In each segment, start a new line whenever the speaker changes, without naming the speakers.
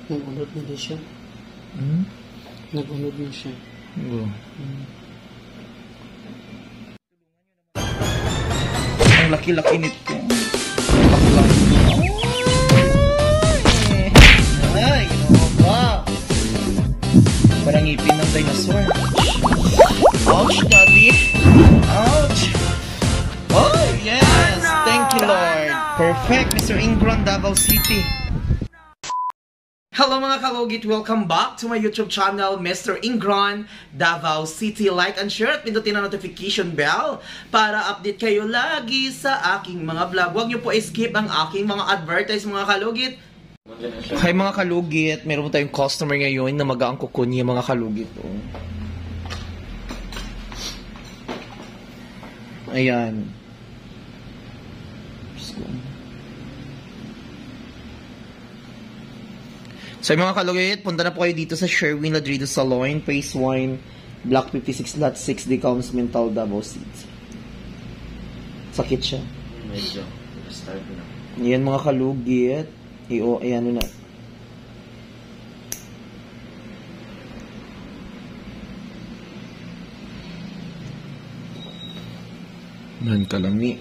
Nag-unod na din siya. Nag-unod na siya.
Oo. Ang laki-laki nito. Baklang. Ay, ginawa ba? Parang ngipin ng dinosaur. Ouch, daddy. Ouch. Oh, yes. Thank you, Lord. Perfect, MR.Ingrown, Davao City. Hello mga kalugit! Welcome back to my YouTube channel, MR.Ingrown, Davao City. Like and share at pindutin ang notification bell para update kayo lagi sa aking mga vlog. Huwag niyo po skip ang aking mga advertise mga kalugit. Hi mga kalugit! Meron tayong customer ngayon na mag-aang kuko niya mga kalugit. Oh. Ayan. So mga kalugit, punta na po kayo dito sa Sherwin Ladrido Salon, Phase 1, Block 56, Lot 6, Decoms, Mental, Davao City. Sakit siya.
Medyo. Start na.
Ayan mga kalugit. Ayan na. Man kalami.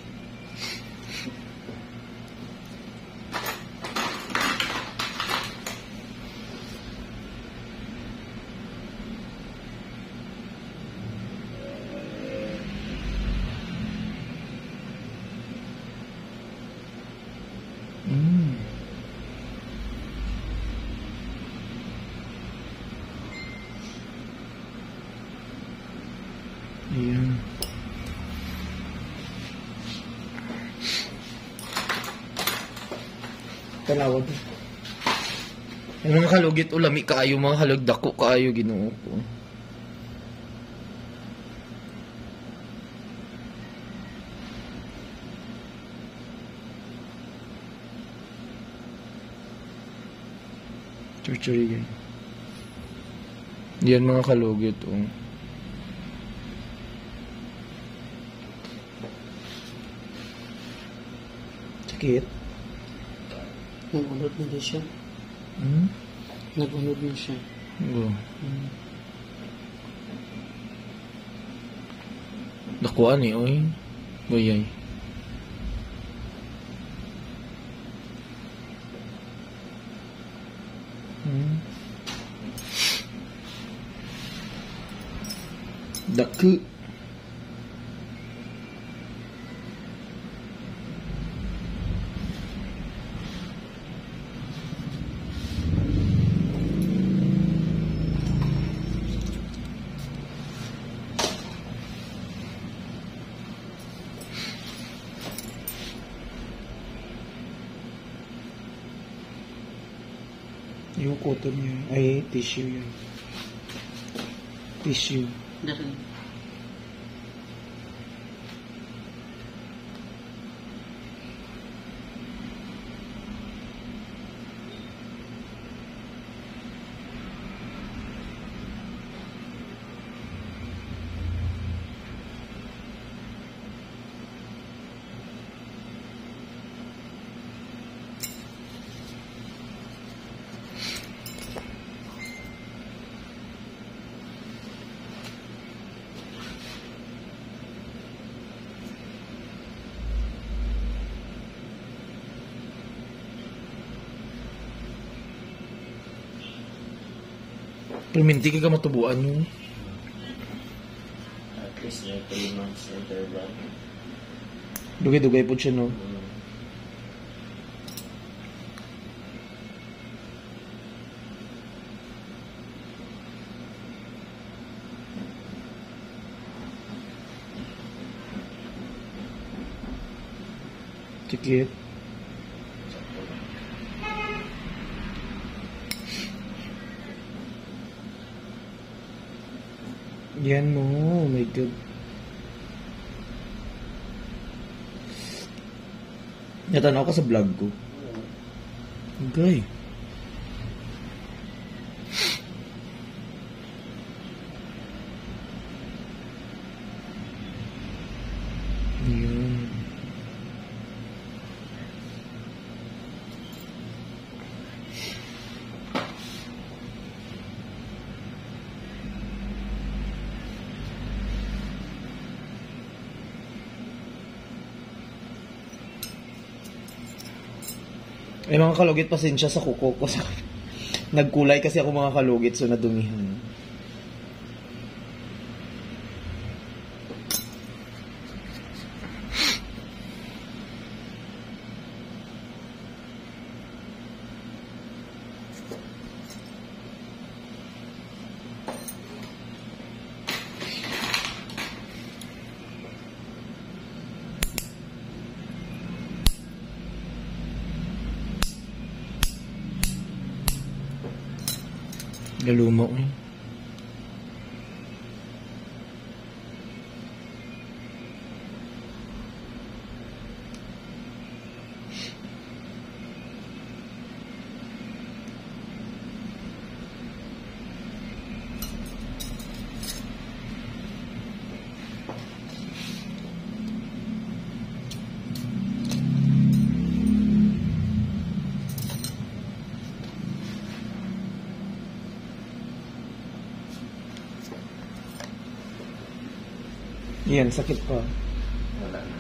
Ayan. Talawag. Ang mga kalugit ulami kaayo, mga halagdako kaayo Ginoo ko. Churchery yan. Yan mga kalugit oh. Sakit.
Nag-unod na din siya. Nag-unod na siya.
Oo. Dakuan eh, oy. Bayay. Daku. Yung cotton niya. Ay, tissue yan. Tissue.
Dahil.
Pero minti ka matubuan mo.
At least yung 3 months interval.
Dugay-dugay po siya, no? Sikit. Yan mo, oh my God. Natanaw ka sa vlog ko. Okay. Yan. Ay mga kalugit, pasensya sa kuko ko. Nagkulay kasi ako mga kalugit, so nadumihan. Galumo eh. Yan, sakit pa.
Wala na.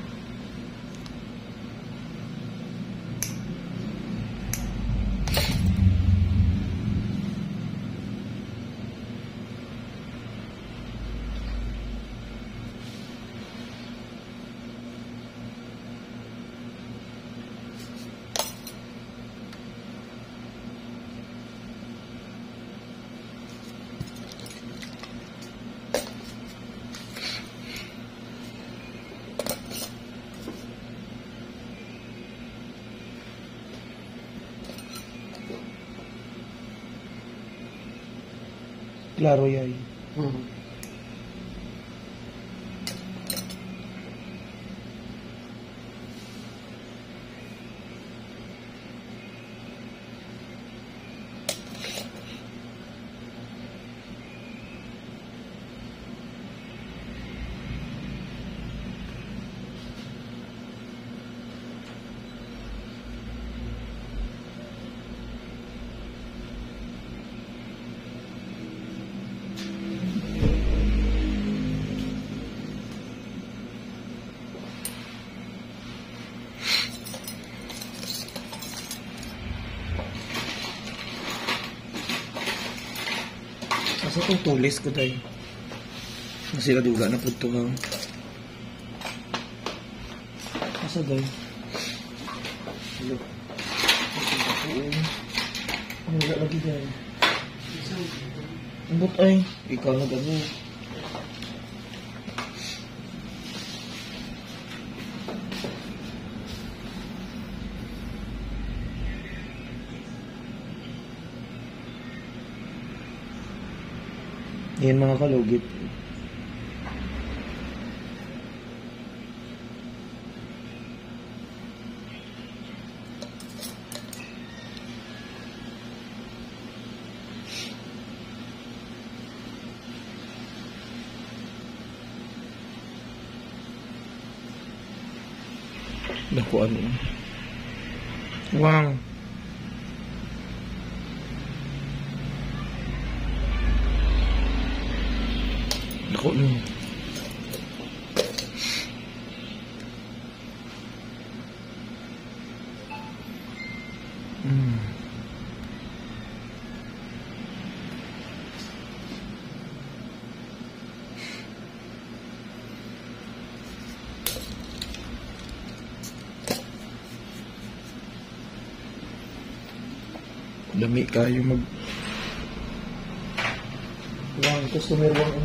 Klaro yay. Asa itong tulis ko tayo? Kasi naduga na po ito ha. Asa tayo? Hello. Ano na lagi tayo? Ambot ay. Ikaw na gano'n. Yan mga kalugit. Naku ano. Wow. Naku no. Dami kayo mag... Wow, customer one.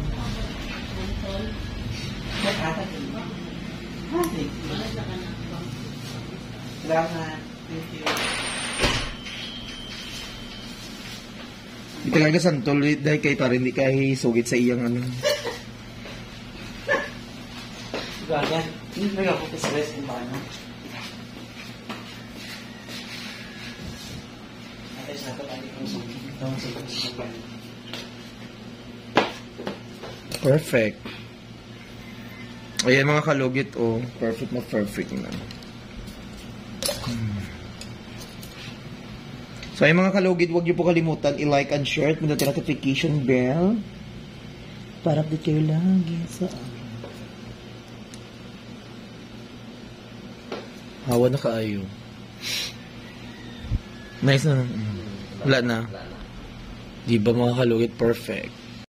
Salamat. Thank you.
Di talaga santol, dahil kay parang hindi kayo sugit sa iyang ano.
Ganyan. Hindi na ako kasi kung paano. Ate, sa ito tayo kung sugit. Ito ang sugit sa paano.
Perfect. Ayan mga kalugit, oh. Perfect na perfect na. So ay mga kalugit, huwag niyo po kalimutan i-like and share at pindutin notification bell para update kayo lagi sa hawa na kaayo. Nice na. Wala na.
Wala na.
Di ba mga kalugit? Perfect.